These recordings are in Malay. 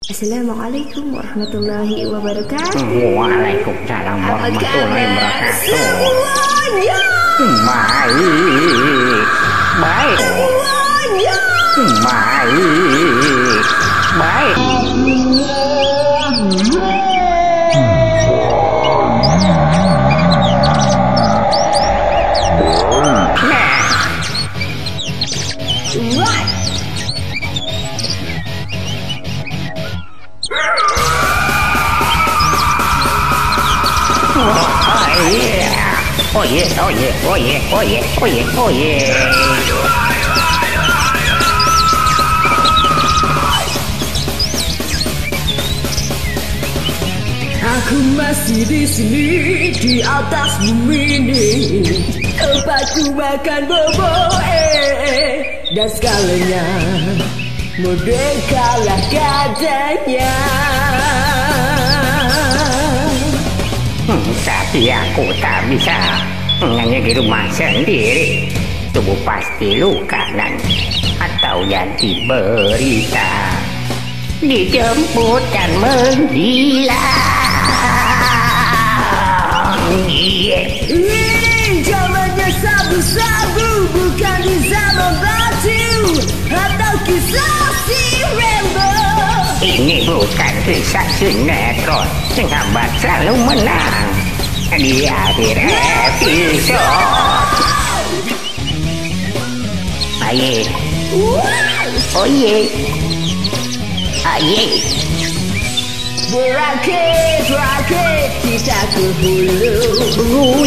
Assalamualaikum warahmatullahi wabarakatuh. Waalaikumsalam warahmatullahi wabarakatuh. Semuanya baik, baik, semuanya baik, baik. Right. Oh yeah, oh yeah, oh yeah, oh yeah, oh yeah, oh yeah. Aku masih di sini di atas bumi ini, tempatku makan bobo dan segalanya merdekalah katanya. Tapi aku tak bisa hanya di rumah sendiri. Tubuh pasti luka dan atau jadi berita, dijemput dan menggila. Zamannya sabu-sabu, bukan di zaman batu atau kisah si Rambo. Ini bukan kisah sinetron, sahabat selalu menang di akhir episode. Aye, oh ye, aye. Berakit, rakit kita ke hulu,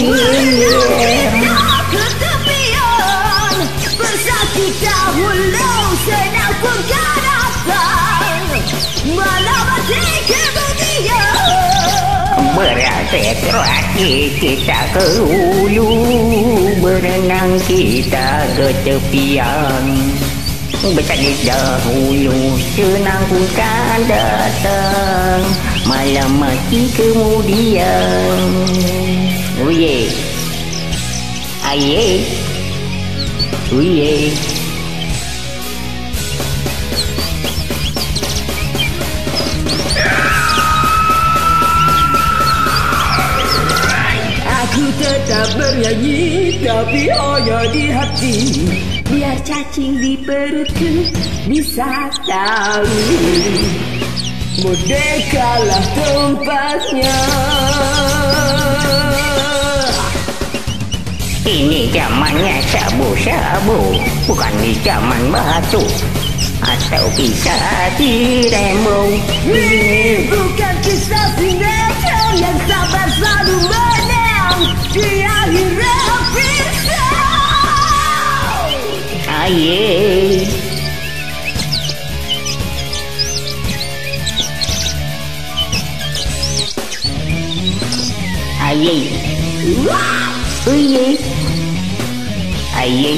ke tepian, bersakit dahulu, senang pun kan datang, malam mati kemudian. Berakit, rakit kita ke hulu, berenang kita ke tepian. Bersakit dahulu, senang pun kan datang, malam mati kemudian. Oh yeah, aye, oh yeah. Aku tetap bernyanyi, tapi hanya di hati, biar cacing di perutku bisa tahu merdekalah tempatnya. Ini zamannya sabu-sabu, bukan di zaman batu atau kisah di Rambo. Ini bukan kisah sinetron yang sabar selalu menang di akhir episode. Aye, aye, aye, aye.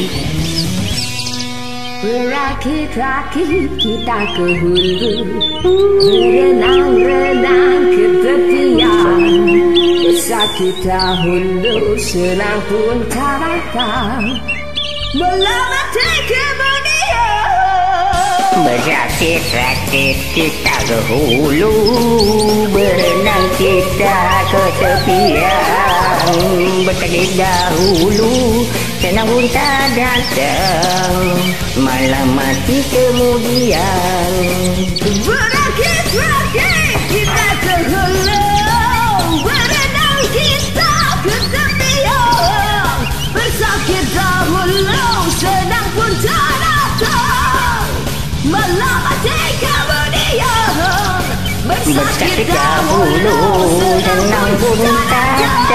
Berakit-rakit kita ke hulu, berenang-renang ke tepian, bersakit dahulu, senang pun tak datang, malam mati kemudian. Berakit-rakit kita ke hulu, berenang kita ke tepian, bersakit dahulu, senang pun tak datang, malam mati kemudian. Berakit-rakit kita ke hulu, berenang kita ke tepian, bersakit dahulu, senang pun tak datang, malam mati kemudian. Bersakit dahulu, senang pun tak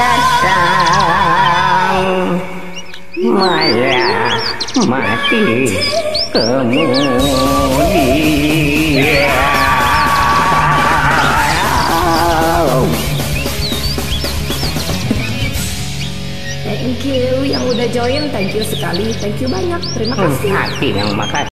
datang, malam mati kemudian. Thank you yang udah join, thank you sekali, thank you banyak, terima kasih. Hati yang makasih.